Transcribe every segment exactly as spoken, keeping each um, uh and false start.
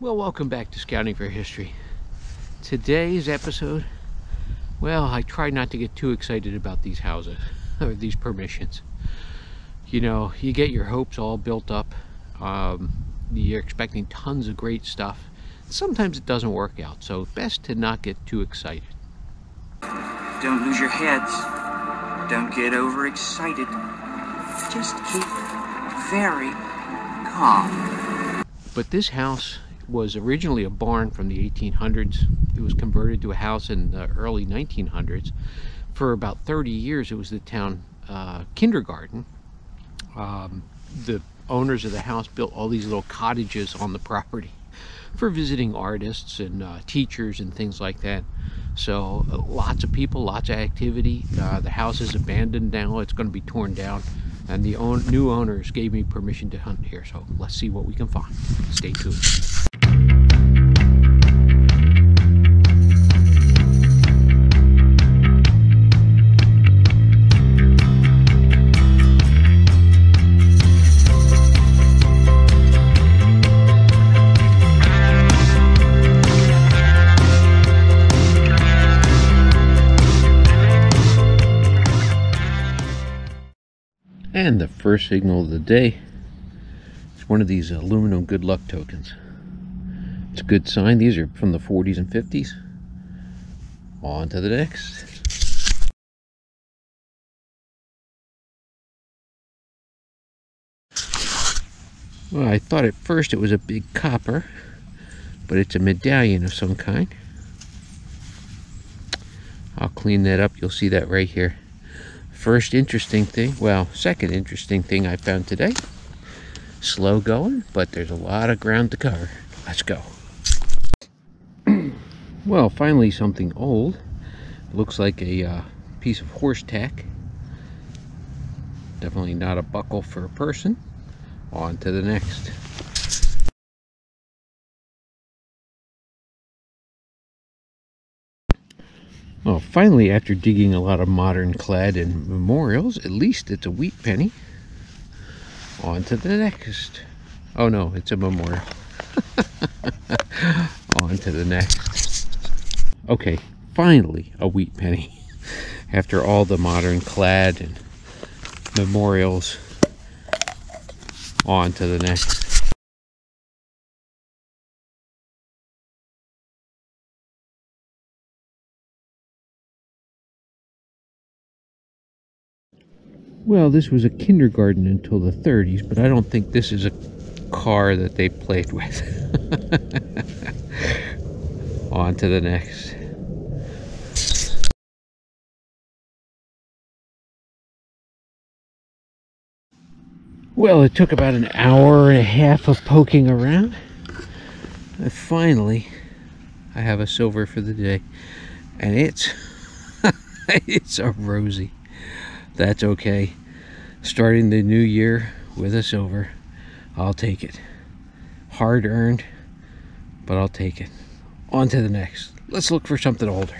Well, welcome back to Scouting for History. Today's episode, well, I try not to get too excited about these houses, or these permissions. You know, you get your hopes all built up, um, you're expecting tons of great stuff. Sometimes it doesn't work out, so best to not get too excited. Don't lose your heads. Don't get overexcited. Just keep very calm. But this house was originally a barn from the eighteen hundreds. It was converted to a house in the early nineteen hundreds. For about thirty years, it was the town uh, kindergarten. Um, the owners of the house built all these little cottages on the property for visiting artists and uh, teachers and things like that. So uh, lots of people, lots of activity. Uh, the house is abandoned now. It's going to be torn down. And the own, new owners gave me permission to hunt here. So let's see what we can find. Stay tuned. And the first signal of the day is one of these aluminum good luck tokens. It's a good sign. These are from the forties and fifties. On to the next. Well, I thought at first it was a big copper, but it's a medallion of some kind. I'll clean that up. You'll see that right here. First interesting thing, well, second interesting thing I found today. Slow going, but there's a lot of ground to cover. Let's go. Well, finally something old. Looks like a uh, piece of horse tack. Definitely not a buckle for a person. On to the next. Well, finally, after digging a lot of modern clad and memorials, at least it's a wheat penny. On to the next. Oh no, it's a memorial. On to the next. Okay, finally a wheat penny. After all the modern clad and memorials. On to the next. Well, this was a kindergarten until the thirties, but I don't think this is a car that they played with. On to the next. Well, it took about an hour and a half of poking around. And finally, I have a silver for the day. And it's, it's a Rosie. That's okay. Starting the new year with a silver, I'll take it. Hard earned, but I'll take it. On to the next. Let's look for something older.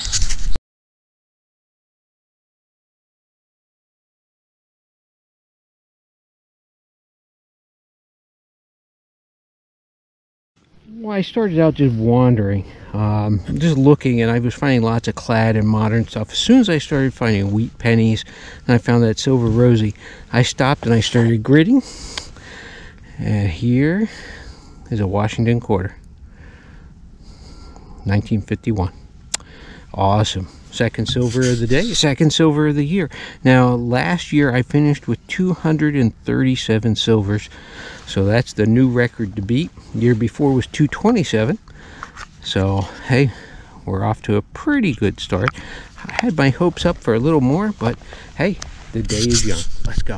Well, I started out just wandering, um, just looking, and I was finding lots of clad and modern stuff. As soon as I started finding wheat pennies, and I found that silver Rosie, I stopped and I started gridding. And here is a Washington quarter, nineteen fifty-one. Awesome. Second silver of the day, second silver of the year. Now, last year I finished with two hundred thirty-seven silvers. So that's the new record to beat. The year before was two twenty-seven. So, hey, we're off to a pretty good start. I had my hopes up for a little more, but hey, the day is young. Let's go.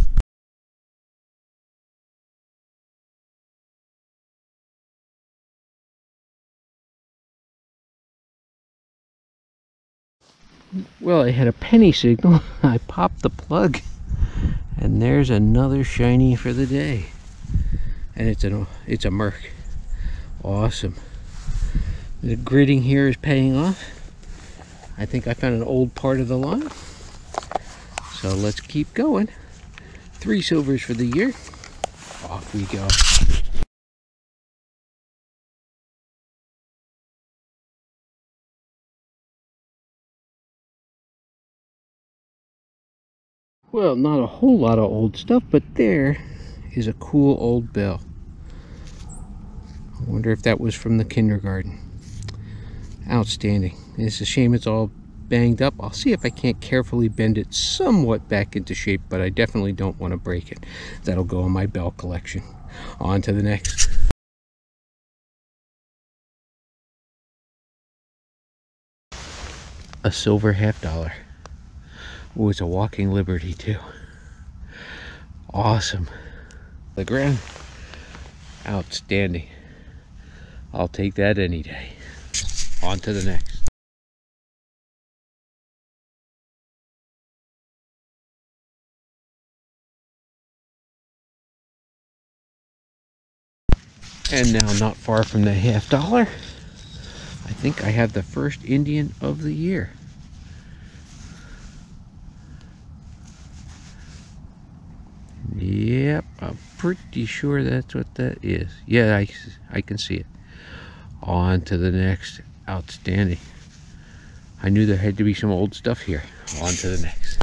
Well, I had a penny signal. I popped the plug, and there's another shiny for the day. And it's a it's a Merc. Awesome. The gridding here is paying off. I think I found an old part of the line. So let's keep going. Three silvers for the year. Off we go. Well, not a whole lot of old stuff, but there is a cool old bell. I wonder if that was from the kindergarten. Outstanding. It's a shame it's all banged up. I'll see if I can't carefully bend it somewhat back into shape, but I definitely don't want to break it. That'll go in my bell collection. On to the next. A silver half dollar. Oh, it's a walking liberty too. Awesome. The ground. Outstanding. I'll take that any day. On to the next. And now, not far from the half dollar, I think I have the first Indian of the year. Yep, I'm pretty sure that's what that is. Yeah, I, I can see it. On to the next. Outstanding. I knew there had to be some old stuff here. On to the next.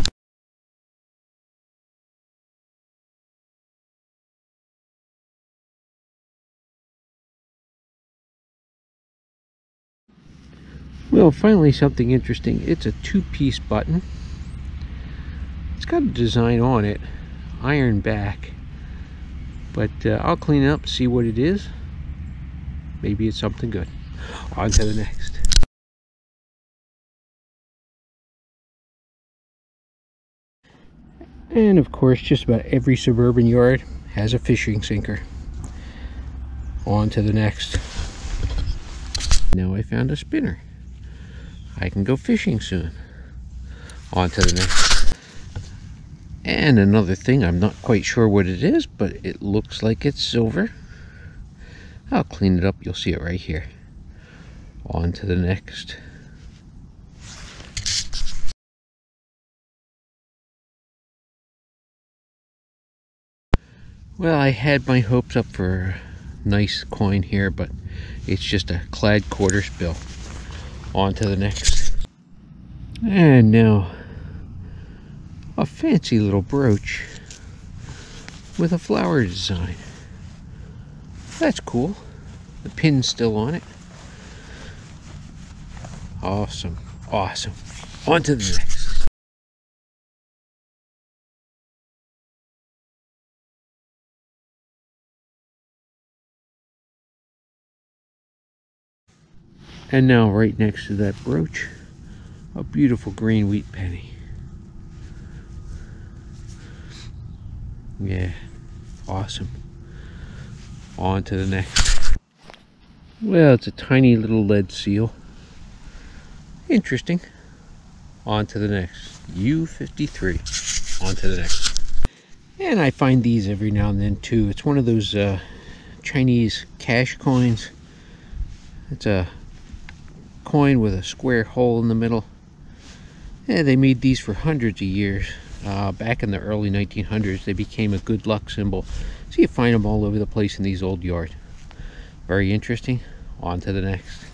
Well, finally something interesting. It's a two-piece button. It's got a design on it, iron back, but uh, I'll clean it up, see what it is. Maybe it's something good. On to the next. And of course, just about every suburban yard has a fishing sinker. On to the next. Now I found a spinner. I can go fishing soon. On to the next. And another thing, I'm not quite sure what it is, but it looks like it's silver. I'll clean it up, you'll see it right here. On to the next. Well, I had my hopes up for a nice coin here, but it's just a clad quarter spill. On to the next. And now a fancy little brooch with a flower design. That's cool. The pin's still on it. Awesome, awesome. On to the next. And now right next to that brooch, a beautiful green wheat penny. Yeah, awesome. On to the next. Well, it's a tiny little lead seal. Interesting. On to the next. U fifty-three. On to the next. And I find these every now and then too. It's one of those uh, Chinese cash coins. It's a coin with a square hole in the middle. Yeah, they made these for hundreds of years. Uh, back in the early nineteen hundreds, they became a good luck symbol. So you find them all over the place in these old yards. Very interesting. On to the next.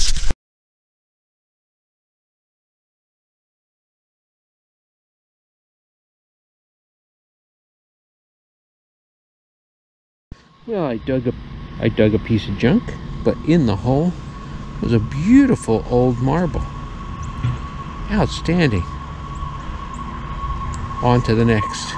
Well, I dug a, I dug a piece of junk, but in the hole was a beautiful old marble. Outstanding. On to the next.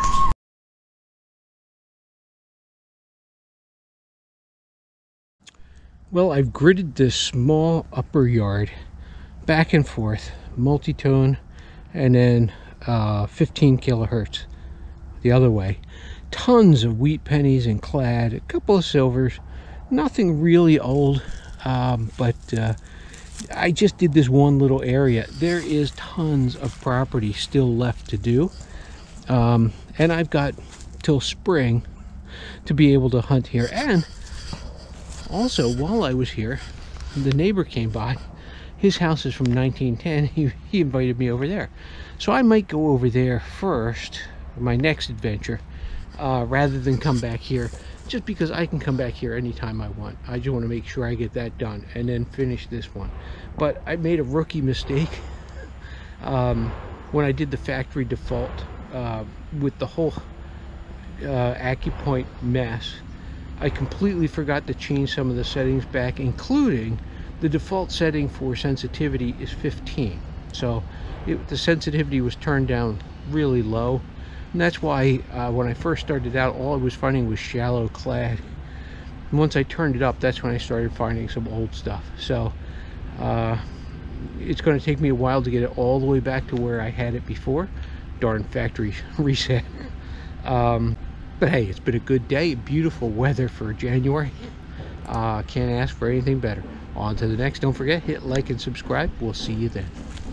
Well, I've gridded this small upper yard back and forth, multi-tone, and then uh, fifteen kilohertz the other way. Tons of wheat pennies and clad, a couple of silvers, nothing really old, um, but uh, I just did this one little area. There is tons of property still left to do, um, and I've got till spring to be able to hunt here. And also, while I was here, the neighbor came by. His house is from nineteen ten. He, he invited me over there, so I might go over there first, my next adventure, uh, rather than come back here, just because I can come back here anytime I want. I just want to make sure I get that done and then finish this one. But I made a rookie mistake um, when I did the factory default uh, with the whole uh, Accupoint mess, I completely forgot to change some of the settings back, including the default setting for sensitivity is fifteen. So it, the sensitivity was turned down really low, and that's why uh, when I first started out, all I was finding was shallow clad. And once I turned it up, that's when I started finding some old stuff. So uh, it's going to take me a while to get it all the way back to where I had it before. Darn factory reset. Um, but hey, it's been a good day, beautiful weather for January. Uh, can't ask for anything better. On to the next. Don't forget, hit like and subscribe. We'll see you then.